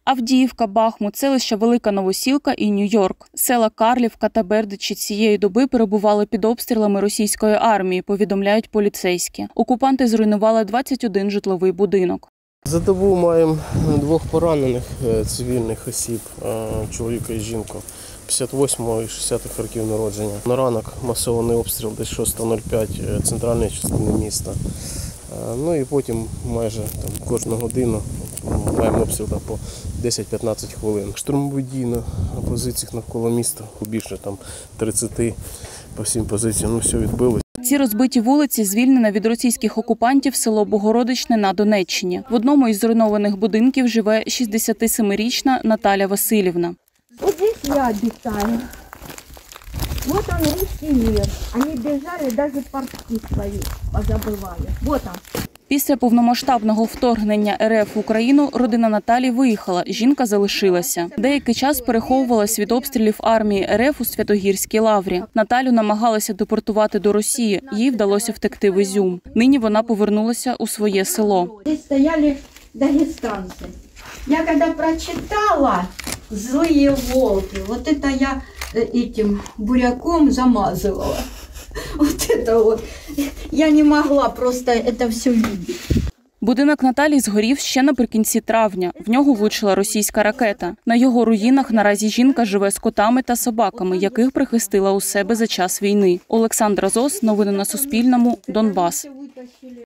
Авдіївка, Бахмут, селища Велика Новосілка і Нью-Йорк. Села Карлівка та Бердичі цієї доби перебували під обстрілами російської армії, повідомляють поліцейські. Окупанти зруйнували 21 житловий будинок. За добу маємо 2 поранених цивільних осіб, чоловіка і жінку, 58-го і 60-х років народження. На ранок масований обстріл десь 6:05 центральної частини міста. Ну і потім майже кожну годину маємо обстріл по 10-15 хвилин. Штурмові дії на позиціях навколо міста, більше 30 по всім позиціям, все відбилося. Ці розбиті вулиці звільнено від російських окупантів село Богородичне на Донеччині. В одному із зруйнованих будинків живе 67-річна Наталя Васильівна. Вот здесь я обитаю. Вот он, русский мир. Они бежали, даже портки свои позабывали. Вот он. Після повномасштабного вторгнення РФ в Україну родина Наталі виїхала, жінка залишилася. Деякий час переховувалась від обстрілів армії РФ у Святогірській Лаврі. Наталю намагалися депортувати до Росії, їй вдалося втекти в Ізюм. Нині вона повернулася у своє село. Здесь стояли дагестанцы. Я когда прочитала «Злые волки», вот это я этим буряком замазывала. Вот это вот. Я не могла просто это все видеть. Будинок Наталі згорів ще наприкінці травня. В нього влучила російська ракета. На його руїнах наразі жінка живе з котами та собаками, яких прихистила у себе за час війни. Олександра Зос, новини на Суспільному, Донбас.